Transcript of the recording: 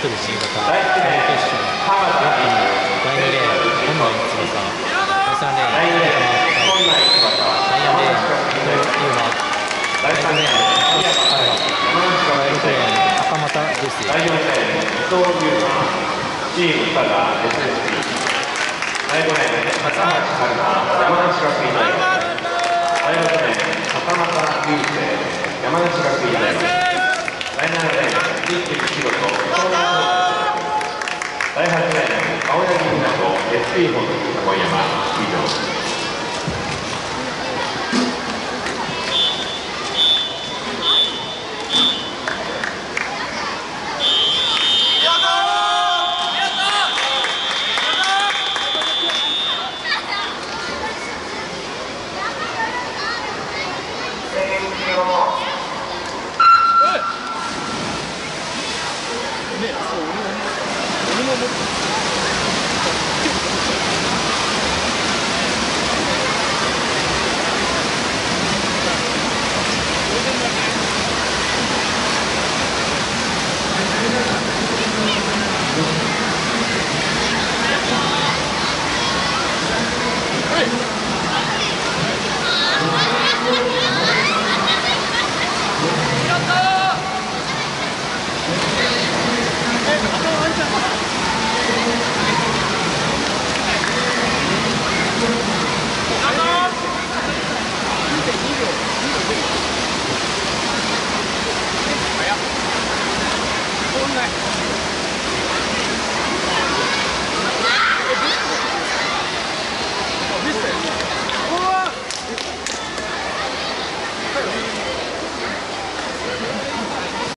ル新型準決勝第2レーン本来翼、第3レーン第4レーン伊馬、第5レーン原田、第6レーン赤俣ルーシー、 第4レーン伊藤優馬、チーム佐賀 SSP、第5レーン高橋春奈、山梨学院大学、第6レーン坂本龍星、山梨学院大学、第7レーン三木宏人、第8レーン青柳湊 SP 本鹿児山以上。